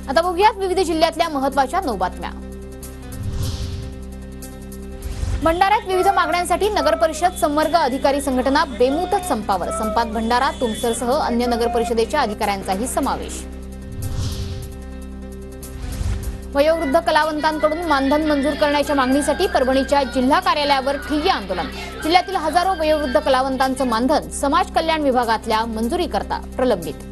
आता बघूयात विविध जिल्ह्यातल्या महत्त्वाच्या 9 बातम्या। भंडाऱ्यात विविध मागण्यांसाठी नगर परिषद संवर्ग अधिकारी संघटना बेमुदत संपावर। संपात भंडारा, तुमसरसह अन्य नगर परिषदेच्या अधिकाऱ्यांचाही समावेश। वयोवृद्ध कलावंतांकडून मानधन मंजूर करण्याच्या मागणीसाठी परभणीच्या जिल्हा कार्यालयावर ठिय्या आंदोलन। जिल्ह्यातील हजारो वयोवृद्ध कलावंतांचं मानधन समाज कल्याण विभागातल्या मंजुरीकरता प्रलंबित।